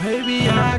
Baby, I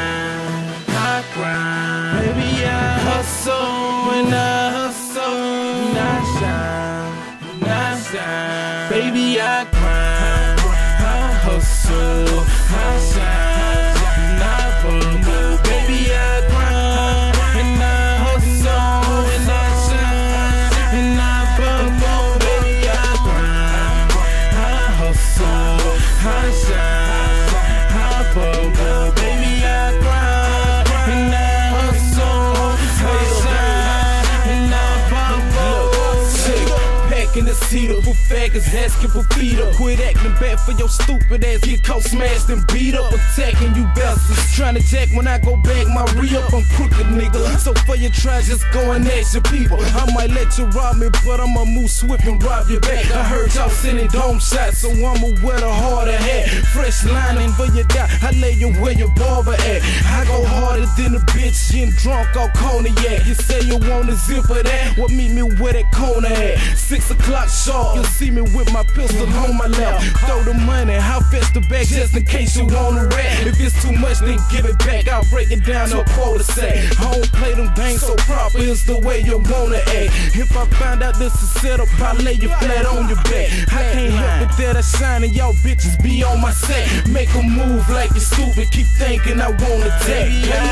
grind, baby, I hustle, and I hustle, and I shine, baby, I grind, I hustle, I shine, and I bubble, baby, I grind, and I hustle, and I shine, and I bubble, baby, I grind, I hustle, I shine, I bubble, baby, I grind, and I hustle, I shine, and I bubble. Packing the cedar for faggots, asking for feeder. Quit acting bad for your stupid ass, get caught smashed and beat up. Attacking you bastards, trying to jack when I go back my re-up. I'm crooked, nigga, so for your try, just go and ask your people. I might let you rob me, but I'ma move swift and rob your back. I heard y'all sending dome shots, so I'ma wear the harder hat. Fresh lining for your die, I lay you where your barber at. I go harder than a bitch, getting drunk off cognac. You say you want a zip of that, well meet me where that corner at. 6 o'clock sharp, you'll see me with my pistol on my lap. Throw the money, how fast the back, just in case you want a rat. If it's too much, then give it back, I'll break it down to a quota sack. I don't play them games so proper, it's the way you wanna act. If I find out this is set up, I'll lay you flat on your back. I can't help it that I shine and y'all bitches be on my sack. Make a move like you're stupid, keep thinking I won't attack.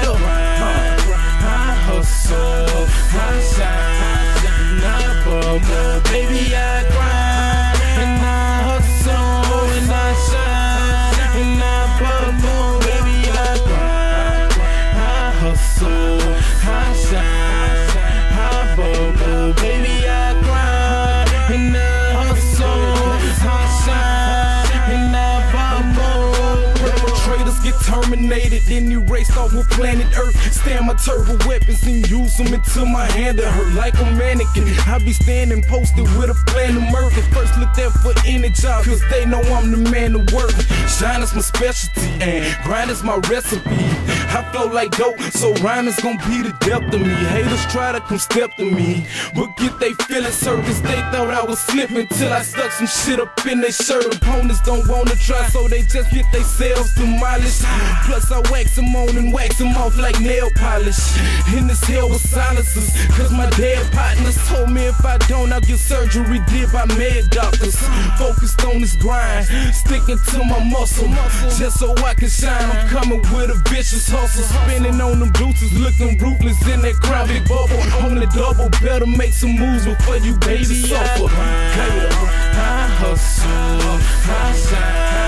I hustle, I shine, and I bubble, baby, I grind, and I hustle, and I shine, and I bubble, baby, I grind, I hustle, I shine, I bubble, baby, I grind, and I hustle, I shine, and I bubble. Perpetrators get terminated, then erased off of planet Earth. Stand my turbo weapons and use them until my hand to hurt like a mannequin. I be standing posted with a plan to murder. First look there for any job, cause they know I'm the man to work. Shine is my specialty, and grind is my recipe. I flow like dope, so rhyme is gon' be the depth of me. Haters try to come step to me, but get they feelings hurt, cause they thought I was slipping till I stuck some shit up in their shirt. Opponents don't wanna try, so they just get they selves demolished. Plus I wax them on and wax them off like nail polish. In this hell with silencers, cause my dead partners told me if I don't, I'll get surgery did by med doctors. Focused on this grind, sticking to my muscle, just so I can shine. I'm coming with a vicious hustle, spinning on them deuces, looking ruthless in that crown big bubble. On the double, better make some moves before you baby suffer. I hustle, I shine.